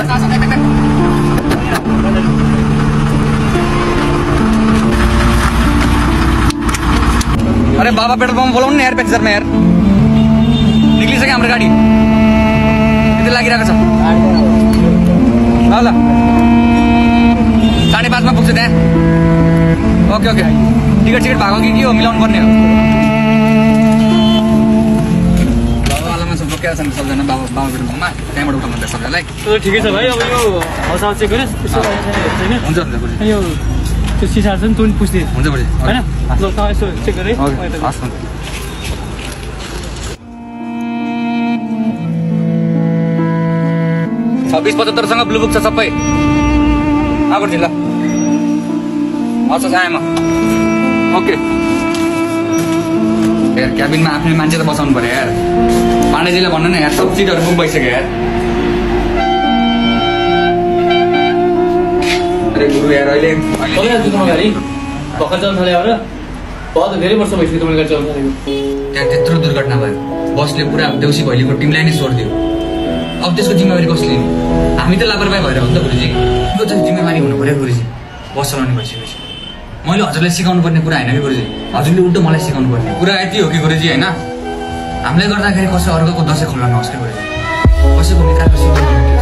अरे बाबा petrol pump बोलाउनु नि यार पेक्चरमा यार निक्लिसक्यो हाम्रो गाडी यति लागिरहेको छ ल 5:30 मा पुग्छ त्यहाँ ओके ओके टिकट भएको कि हो मिलाउनु पर्ने हो बाबालामा सब बोकेर छन् सबजना बाबा पेट्रोल पम्पमा त्यहाँबाट उठाउनु पर्छ सबैलाई ठिकै छ भाइ अब यो हौसा चेक गरे हुन्छ हुन्छ यो त्यो सिसा छ नि त्यो पुस्ने हुन्छ बडी हैन ल त यसो चेक गरे हस् 2675 सँग ब्लू बुक छ सबै आगर जिल्ला अच्छा आएँ म ओके यार क्याबिनमा आफ्नै मान्छे त बसाउनु पर्यो यार पाण्डेजीले भन्नु न यार सब सिटहरु बुक भइसक्यो यार अरे गुरु यार अहिले तपाईहरुको गाडी भर्खर चल्न थाल्यो र बहुत धेरै वर्ष भइसक्यो तपाईको गाडी चल्न थालेको त्यहाँ त्यत्रो दुर्घटना भयो बसले पुरा देउसी भैलीको टिमलाई नै छोड्दियो अब त्यसको जिम्मेवारी कसले लिने हामी त लापरवाही भएर हो नि त गुरुजी यो चाहिँ जिम्मेवारी हुनु पर्यो गुरुजी बस चलाउने भइसकेपछि मैले हजुरलाई सिकाउनु पर्ने कुरा हैन कि गुरुजी हजुरले उल्टो मलाई सिकाउनु पर्ने कुरा यति हो कि गुरुजी हैन हामीले गर्दाखेरि कसै अर्कोको दशै खुल्ला नहोस् कि गुरुजी कसैको मित्रको सिकाउनु